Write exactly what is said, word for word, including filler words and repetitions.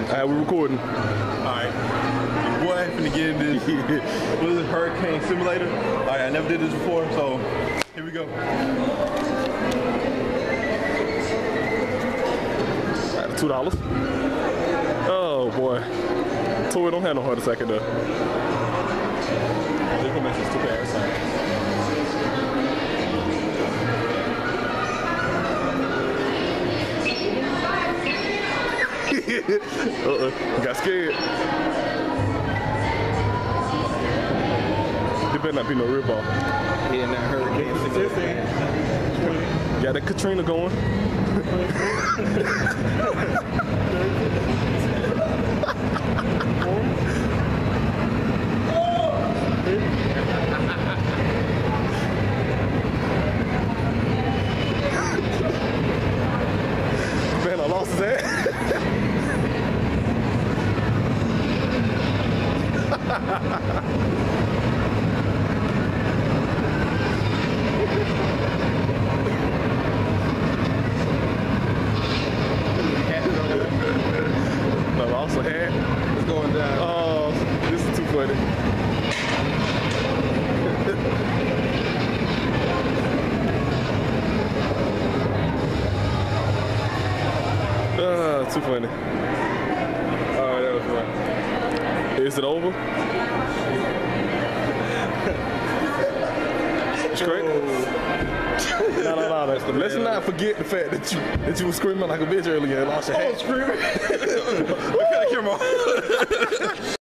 Alright, we recording. Alright. Your boy finna get in this what is it, Hurricane Simulator. Alright, I never did this before, so here we go. Alright, two dollars. Oh boy. Toy don't have no heart attack in there. They're gonna make this stupid ass sound. Uh-uh, got scared. There better not be no real ball. Yeah, that Hurricane Simulator. Got that Katrina going. Man, I lost his head. No, I also had. It's going down. Oh, this is too funny. Ah, too funny. Alright, that was fun. Is it over? It's great. No, no, no. That's the Let's not forget the fact that you that you were screaming like a bitch earlier and lost your hat. Oh, screaming. Look at the camera.